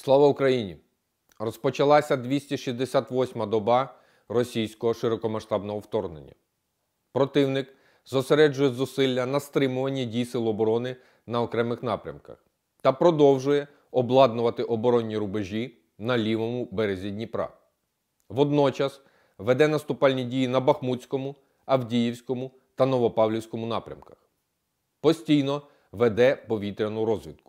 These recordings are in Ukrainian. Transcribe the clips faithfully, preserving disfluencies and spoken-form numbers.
Слава Україні! Розпочалася двісті шістдесят восьма доба російського широкомасштабного вторгнення. Противник зосереджує зусилля на стримуванні дій Сил оборони на окремих напрямках та продовжує обладнувати оборонні рубежі на лівому березі Дніпра. Водночас веде наступальні дії на Бахмутському, Авдіївському та Новопавлівському напрямках. Постійно веде повітряну розвідку.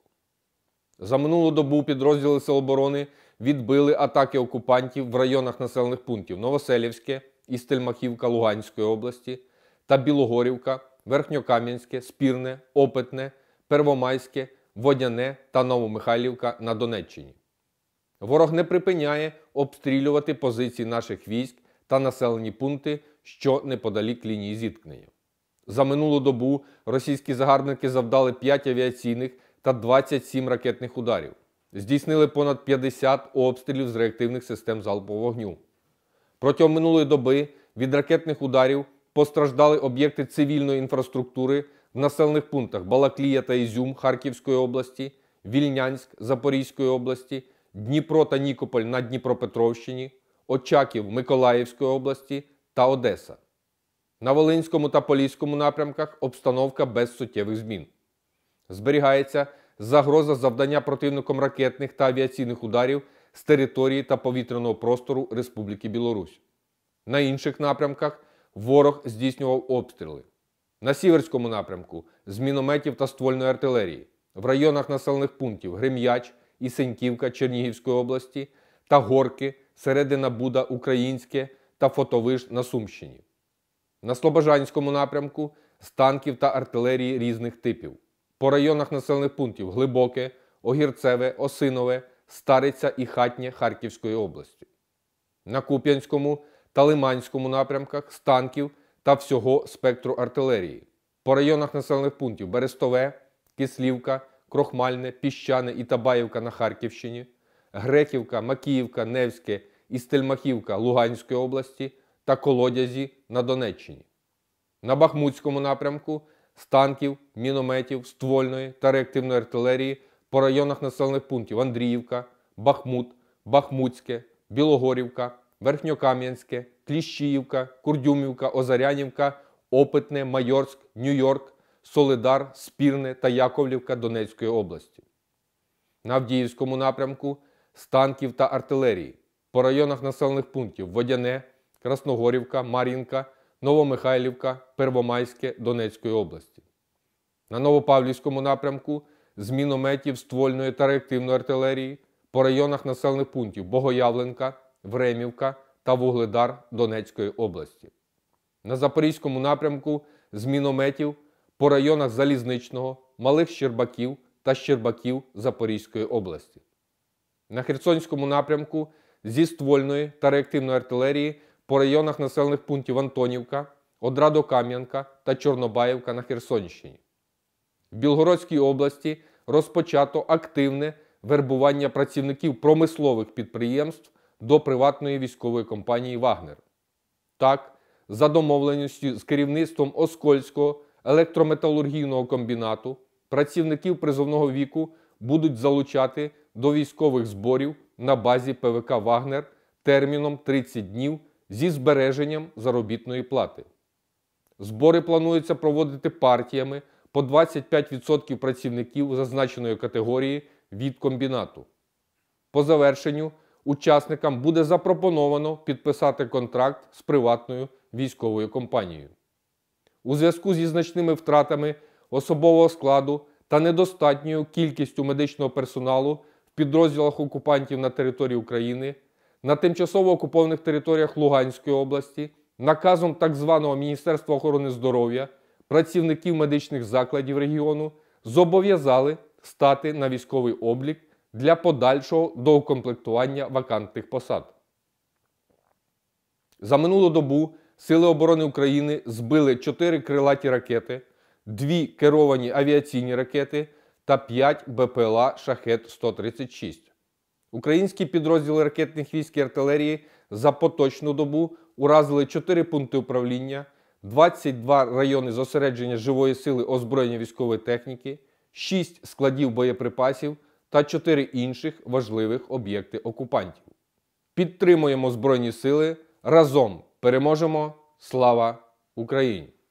За минулу добу підрозділи Сил оборони відбили атаки окупантів в районах населених пунктів Новоселівське і Стельмахівка Луганської області та Білогорівка, Верхньокам'янське, Спірне, Опитне, Первомайське, Водяне та Новомихайлівка на Донеччині. Ворог не припиняє обстрілювати позиції наших військ та населені пункти, що неподалік лінії зіткнення. За минулу добу російські загарбники завдали п'ять авіаційних та двадцять сім ракетних ударів. Здійснили понад п'ятдесят обстрілів з реактивних систем залпового вогню. Протягом минулої доби від ракетних ударів постраждали об'єкти цивільної інфраструктури в населених пунктах Балаклія та Ізюм Харківської області, Вільнянськ Запорізької області, Дніпро та Нікополь на Дніпропетровщині, Очаків Миколаївської області та Одеса. На Волинському та Поліському напрямках обстановка без суттєвих змін. Зберігається загроза завдання противником ракетних та авіаційних ударів з території та повітряного простору Республіки Білорусь. На інших напрямках ворог здійснював обстріли. На Сіверському напрямку з мінометів та ствольної артилерії, в районах населених пунктів Грем'яч і Сеньківка Чернігівської області та Горки, Середина Буда Українське та Фотовиш на Сумщині. На Слобожанському напрямку з танків та артилерії різних типів. По районах населених пунктів Глибоке, Огірцеве, Осинове, Стариця і Хатнє Харківської області. На Куп'янському та Лиманському напрямках з танків та всього спектру артилерії. По районах населених пунктів Берестове, Кислівка, Крохмальне, Піщане і Табаївка на Харківщині, Грехівка, Макіївка, Невське і Стельмахівка Луганської області та Колодязі на Донеччині. На Бахмутському напрямку з танків, мінометів, ствольної та реактивної артилерії по районах населених пунктів Андріївка, Бахмут, Бахмутське, Білогорівка, Верхньокам'янське, Кліщіївка, Курдюмівка, Озарянівка, Опитне, Майорськ, Нью-Йорк, Солидар, Спірне та Яковлівка Донецької області. На Авдіївському напрямку з танків та артилерії по районах населених пунктів Водяне, Красногорівка, Мар'їнка, Новомихайлівка, Первомайське Донецької області. На Новопавлівському напрямку з мінометів, ствольної та реактивної артилерії по районах населених пунктів Богоявленка, Времівка та Вугледар Донецької області. На Запорізькому напрямку з мінометів по районах Залізничного, Малих Щербаків та Щербаків Запорізької області. На Херсонському напрямку зі ствольної та реактивної артилерії по районах населених пунктів Антонівка, Одрадокам'янка та Чорнобаївка на Херсонщині. В Білгородській області розпочато активне вербування працівників промислових підприємств до приватної військової компанії «Вагнер». Так, за домовленістю з керівництвом Оскольського електрометалургійного комбінату працівників призовного віку будуть залучати до військових зборів на базі Пе Ве Ка «Вагнер» терміном тридцять днів зі збереженням заробітної плати. Збори планується проводити партіями по двадцять п'ять відсотків працівників зазначеної категорії від комбінату. По завершенню учасникам буде запропоновано підписати контракт з приватною військовою компанією. У зв'язку зі значними втратами особового складу та недостатньою кількістю медичного персоналу в підрозділах окупантів на території України, на тимчасово окупованих територіях Луганської області наказом так званого Міністерства охорони здоров'я працівників медичних закладів регіону зобов'язали стати на військовий облік для подальшого доукомплектування вакантних посад. За минулу добу Сили оборони України збили чотири крилаті ракети, дві керовані авіаційні ракети та п'ять Бе Пе Ел А Шахед сто тридцять шість. Українські підрозділи ракетних військ і артилерії за поточну добу уразили чотири пункти управління, двадцять два райони зосередження живої сили озброєння військової техніки, шість складів боєприпасів та чотири інших важливих об'єкти окупантів. Підтримуємо Збройні Сили. Разом переможемо! Слава Україні!